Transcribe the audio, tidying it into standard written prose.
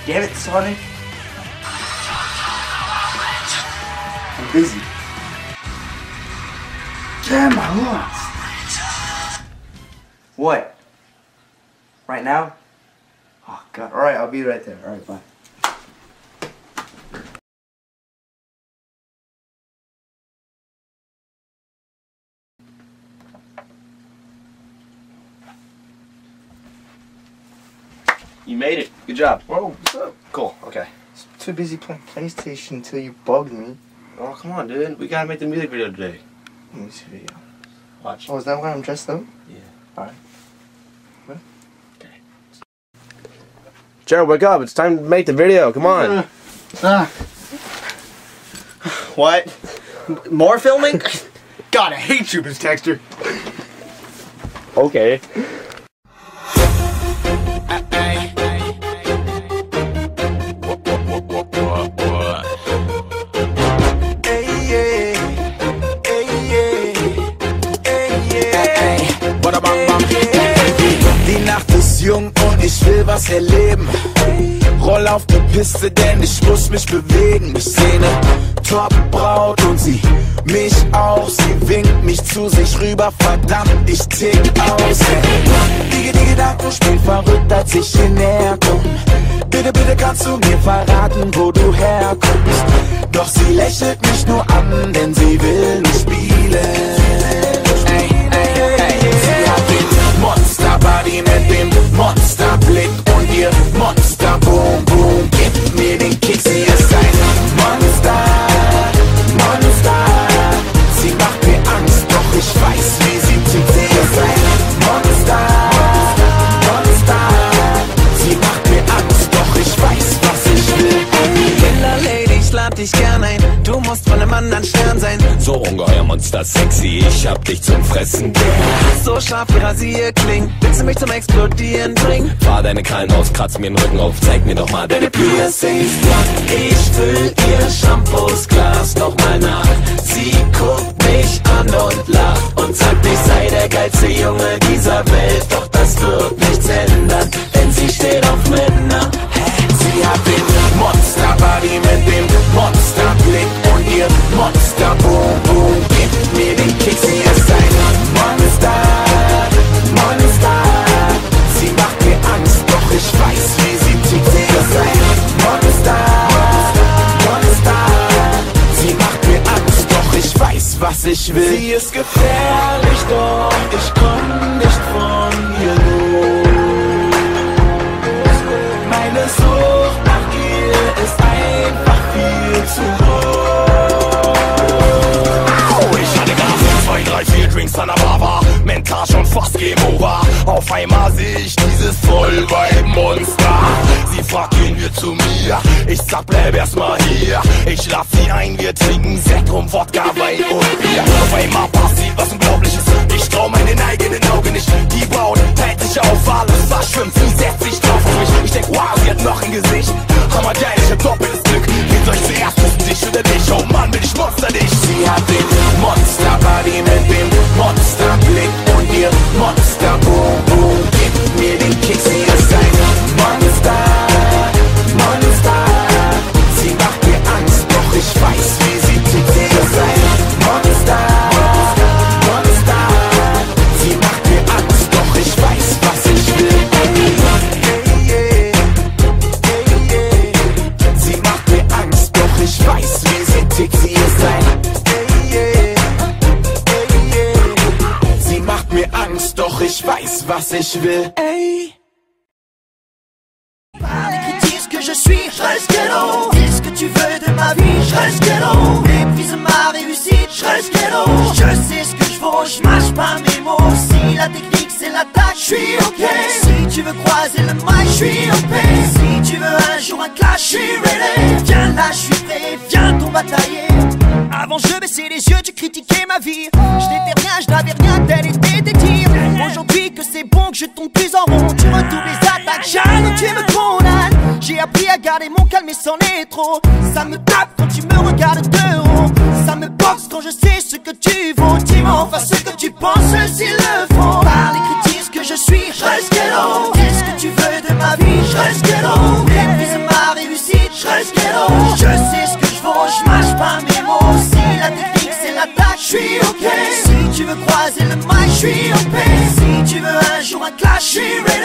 Damn it, Sonic. I'm busy. Damn, I lost. What? Right now? Oh, God. Alright, I'll be right there. Alright, bye. You made it. Good job. Whoa, what's up? Cool. Okay. I was too busy playing PlayStation until you bugged me. Oh, come on, dude. We gotta make the music video today. Music video. Watch. Oh, is that why I'm dressed up? Yeah. Alright. What? Okay. Jared, wake up. It's time to make the video. Come on. What? More filming? God, I hate you, Miss Texter. Okay. Die Nacht ist jung und ich will was erleben. Roll auf die Piste, denn ich muss mich bewegen. Ich sehne Top-Braut und sie mich auch. Sie winkt mich zu sich rüber, verdammt, ich tick aus. Die Gedanken spielen verrückt, als ich hier näher komm. Bitte, bitte kannst du mir verraten, wo du herkommst. Doch sie lächelt mich nur an, denn sie will nicht spielen. Sie hat den Monster-Body mit dem Monsterblick und ihr Monster-Boom-Boom gibt mir den Kick. Sie ist ein Monster, Monster. Sie macht mir Angst, doch ich weiß, wie sie tickt. Sie ist ein Monster, Monster. Sie macht mir Angst, doch ich weiß, was ich will. Killer Lady, ich lad dich gern ein. Du musst von einem anderen Stern sein. So ungeheuer Monster sexy, ich hab dich zum Fressen gern. So scharf wie Rasierklingen, willst du mich zum Explodieren bringen? Fahr deine Krallen aus, kratz mir den Rücken auf, zeig mir doch mal deine Piercings. Ich füll ihr Shampoos-Glas nochmal nach. Sie guckt mich an und lacht und sagt, ich sei der geilste Junge dieser Welt. Doch das wird nichts ändern, denn sie steht auf Männer. Sie hat den Monster-Body mit dem Monsterblick und ihr Monster-Boom-Boom gibt mir den Kick. Sie ist ein Monster, Monster. Sie macht mir Angst, doch ich weiß, wie sie tickt. Sie ist ein Monster, Monster. Sie macht mir Angst, doch ich weiß, was ich will. Sie ist gefährlich, doch ich komm nicht von ihr los. Meine Sucht nach ihr ist einfach viel zu groß. Ich hatte gerade 2, 3, 4 Drinks an der Bar, war mental schon fast Game Over. Auf einmal sehe ich dieses Vollweib-Monster. Sie fragt, gehen wir zu mir? Ich sag, bleib erstmal hier. Ich lass sie ein, wir trinken Sekt, Rum, Wodka, Wein und Bier. Auf einmal passiert was Unglaubliches. Ich trau meinen eigenen Augen nicht. Die Braut teilt sich auf alles, was schwimmt. Sie setzt sich drauf auf mich. Ich denk, wow, sie hat noch ein Gesicht. Hammergeil, ich hab doppeltes Glück. Wen soll ich zuerst wissen, dich oder dich? Oh Mann, bin ich Monster dich. Sie hat den Monster-Body mit dem Monsterblick und ihr Monster-Boom-Boom gibt mir den Kick. Sie ist ein Monster, Monster. Sie macht mir Angst, doch ich weiß, wie sie tickt. Sie ist ein Monster, Monster. Sie macht mir Angst, doch ich weiß, was ich will. Sie macht mir Angst, doch ich weiß, wie sie tickt. Sie ist ein Sie macht mir Angst, doch ich weiß, was ich will. Par les critiques que je suis, je reste ghetto. Dis ce que tu veux de ma vie, je reste ghetto. Méprise ma réussite, je reste ghetto. Je sais ce que je vaux, je mâche pas mes mots. Si la technique c'est l'attaque, je suis ok. Si tu veux croiser le mic, je suis OP. Si tu veux un jour un clash, je suis ready. Viens là, je suis prêt, viens ton batailler. Avant je baissais les yeux, tu critiquais ma vie. Je n'étais rien, je n'avais rien, tel était tes tirs. Aujourd'hui que c'est bon, que je tombe plus en rond, tu redoubles les attaques, jamais tu me condamnes. J'ai appris à garder mon calme et c'en est trop. Ça me tape quand tu me regardes de haut. Ça me boxe quand je sais ce que tu vaux. Dis-moi enfin ce que tu penses s'il le faut. Par les critiques que je suis, je reste ghetto. Dis ce que tu veux de ma vie, je reste ghetto. Méprise ma besoin de clash, je suis ready.